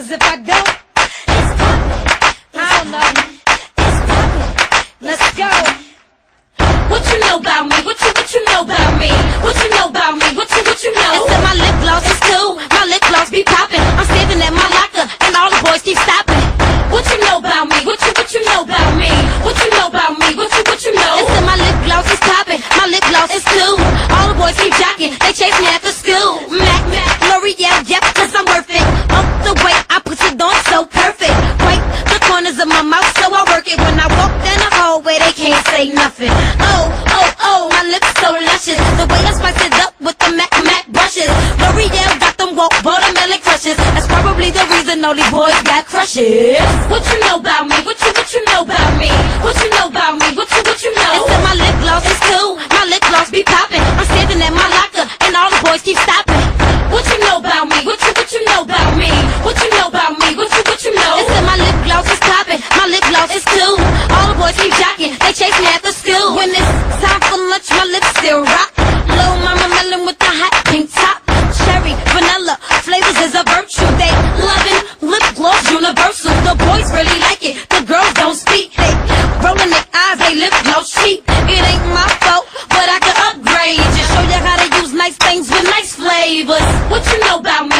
Cause if I don't, it's poppin'. I don't know. It's poppin'. Let's go. What you know about me? What you know about me? What you know about me? What you know? They said my lip gloss is cool, my lip gloss be poppin'. I'm standing at my locker and all the boys keep stopping. What you know about me? What you know about me? What you know about me? What you know? They said my lip gloss is poppin', my lip gloss is cool. All the boys keep jocking, they chase me after school. Mac, L'Oreal, yep, cause I'm worth it. Up the way I put it on so perfect. Right the corners of my mouth so I work it. When I walk down the hallway they can't say nothing. Oh, my lips so luscious. The way I spice it up with the Mac brushes. L'Oreal got them watermelon crushes. That's probably the reason all these boys got crushes. What you know about me? What you know about me? What you know about me? What you know? They said my lip gloss is cool, my lip gloss be poppin'. I'm standing at my locker and all the boys keep stopping. What you know about me? What you know about me? What you know about me? What you know? They said my lip gloss is poppin', my lip gloss is cool. All the boys keep jocking, they chase me after school. When it's time for lunch, my lips still rock. Lil' mama melon with the hot pink top. Cherry, vanilla, flavors is a virtue. They lovin' lip gloss universal. The boys really like it, the girls don't speak. They rollin' their eyes, they lip gloss cheap. It ain't my fault, but I can upgrade. Just show you how to use nice things with nice flavors. What you know about me?